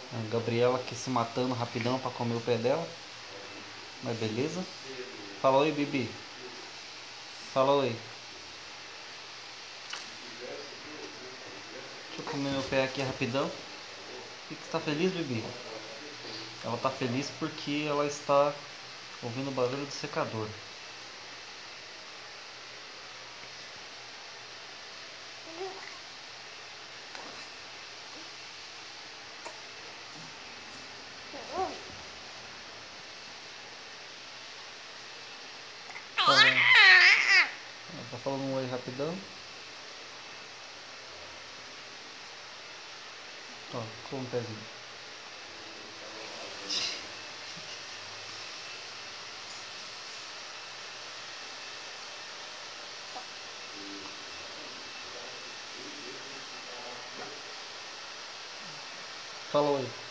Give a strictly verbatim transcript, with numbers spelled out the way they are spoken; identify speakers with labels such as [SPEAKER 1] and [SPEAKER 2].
[SPEAKER 1] A Gabriela aqui se matando rapidão pra comer o pé dela. Mas beleza. Fala oi, Bibi. Fala oi. Deixa eu comer meu pé aqui rapidão. Por que você tá feliz, Bibi? Ela tá feliz porque ela está ouvindo o barulho do secador. Fala. Ela tá falando um oi rapidão. Ó, com um pezinho. Fala oi.